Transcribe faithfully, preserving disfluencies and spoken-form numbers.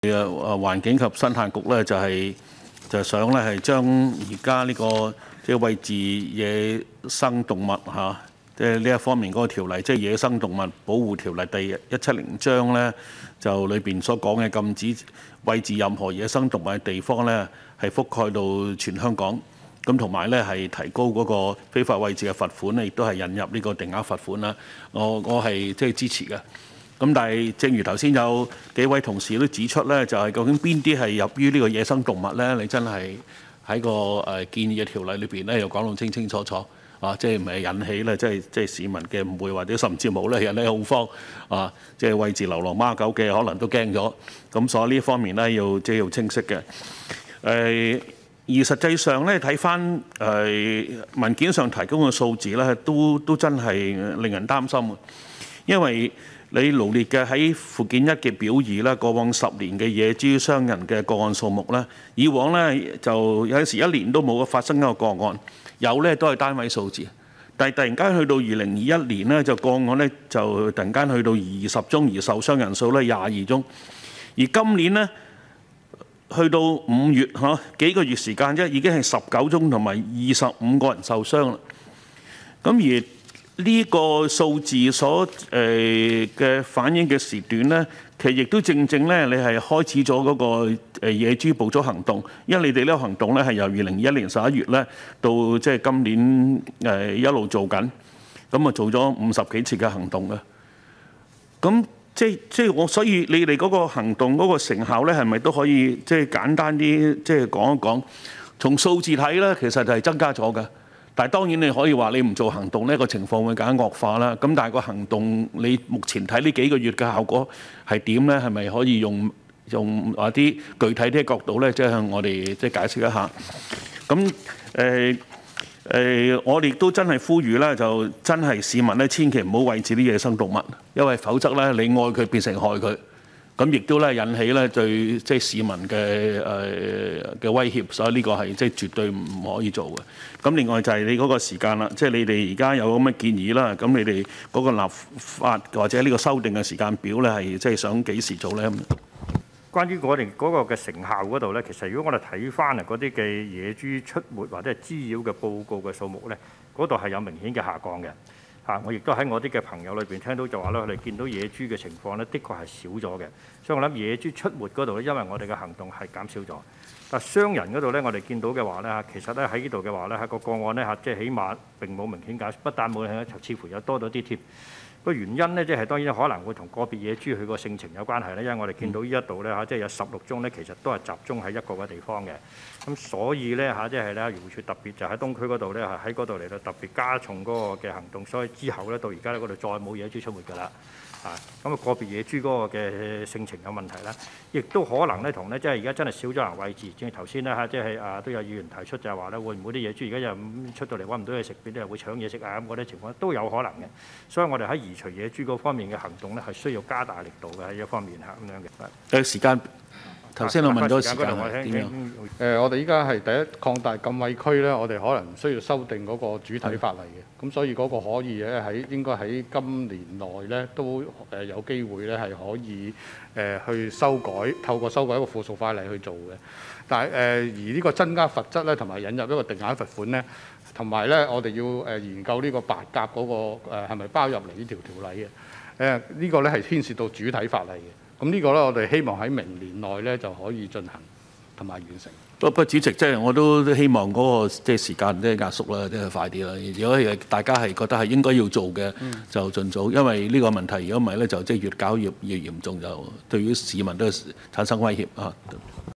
誒環境及生態局咧就係、是、就係、想咧係將而家呢個即係餵飼野生動物嚇，即係呢一方面嗰個條例，即係野生動物保護條例第一七零章咧，就裏邊所講嘅禁止餵飼任何野生動物嘅地方咧，係覆蓋到全香港。咁同埋咧係提高嗰個非法餵飼嘅罰款咧，亦都係引入呢個定額罰款啦。我我係即係支持嘅。咁但係正如頭先有幾位同事都指出咧，就係、是、究竟邊啲係入於呢個野生動物咧？你真係喺個誒建議嘅條例裏邊咧，又講到清清楚楚啊！即係唔係引起咧，即係即係市民嘅誤會，或者甚至冇咧引起恐慌啊！即係餵飼流浪貓狗嘅，可能都驚咗。咁所以呢一方面咧，要即係要清晰嘅。誒、呃，而實際上咧，睇翻誒文件上提供嘅數字咧，都都真係令人擔心嘅，因為你羅列嘅喺附件一嘅表二啦，過往十年嘅野豬傷人嘅個案數目咧，以往咧就有時一年都冇發生一個個案，有咧都係單位數字，但係突然間去到二零二一年咧，就個案咧就突然間去到二十宗，而受傷人數咧廿二宗，而今年咧去到五月嚇幾個月時間啫，已經係十九宗同埋二十五個人受傷啦，咁而呢個數字所誒嘅反映嘅時段咧，其實亦都正正咧，你係開始咗嗰個誒野豬捕捉行動，因為你哋呢個行動咧係由二零二一年十一月咧到即係今年誒一路做緊，咁啊做咗五十幾次嘅行動嘅。咁即係即係我，所以你哋嗰個行動嗰個成效咧，係咪都可以即係簡單啲即係講一講？從數字睇咧，其實就係增加咗嘅。但係當然你可以話你唔做行動呢個情況會更加惡化啦。咁但係個行動你目前睇呢幾個月嘅效果係點呢？係咪可以用用話啲具體啲嘅角度呢？即係向我哋即係解釋一下。咁誒誒，我哋都真係呼籲咧，就真係市民咧，千祈唔好餵飼啲野生動物，因為否則咧你愛佢變成害佢。咁亦都咧引起咧對即係市民嘅誒嘅威脅，所以呢個係即係絕對唔可以做嘅。咁另外就係你嗰個時間啦，即係你哋而家有咁嘅建議啦，咁你哋嗰個立法或者呢個修訂嘅時間表咧，係即係想幾時做咧？ 關於我哋嗰個嘅成效嗰度咧，其實如果我哋睇翻啊嗰啲嘅野豬出沒或者係滋擾嘅報告嘅數目咧，嗰度係有明顯嘅下降嘅。嚇！我亦都喺我啲嘅朋友裏邊聽到就話咧，佢哋見到野豬嘅情況咧，的確係少咗嘅。所以我諗野豬出沒嗰度咧，因為我哋嘅行動係減少咗。但傷人嗰度咧，我哋見到嘅話咧，其實咧喺呢度嘅話咧，喺個個案咧嚇，即係起碼並冇明顯減，不但冇咧，似乎有多咗啲添。個原因咧，即係當然可能會同個別野豬佢個性情有關係咧，因為我哋見到呢一度咧嚇，即係有十六宗咧，其實都係集中喺一個嘅地方嘅。咁所以咧嚇，即係咧漁護署特別就喺東區嗰度咧，係喺嗰度嚟到特別加重嗰個嘅行動，所以之後咧到而家咧嗰度再冇野豬出沒㗎啦。啊，咁啊個別野豬嗰個嘅性情有問題啦，亦都可能咧同咧即係而家真係少咗人餵飼，正如頭先咧嚇，即係啊都有議員提出就係話咧，會唔會啲野豬而家又出到嚟揾唔到嘢食，俾啲人會搶嘢食啊咁嗰啲情況都有可能嘅。所以我哋喺移除野豬嗰方面嘅行動咧，係需要加大力度嘅喺一方面嚇咁樣嘅。 誒時間頭先我問咗時間係點樣？ 誒，我哋依家係第一擴大禁餵區咧，我哋可能唔需要修訂嗰個主體法例嘅，咁所以嗰個可以咧喺應該喺今年內咧都誒有機會咧係可以誒去修改，透過修改一個附屬法例去做嘅。但係誒而呢個增加罰則咧，同埋引入一個定額罰款咧，同埋咧我哋要誒研究呢個白鴿嗰個誒係咪包入嚟呢條條例嘅？誒呢個咧係牽涉到主體法例嘅。咁呢個咧，我哋希望喺明年內咧就可以進行同埋完成。 不不，主席，即係我都希望嗰個即係時間即係壓縮啦，即係快啲啦。如果係大家係覺得係應該要做嘅，就盡早，因為呢個問題如果唔係咧，就即係越搞越越嚴重，就對於市民都產生威脅啊。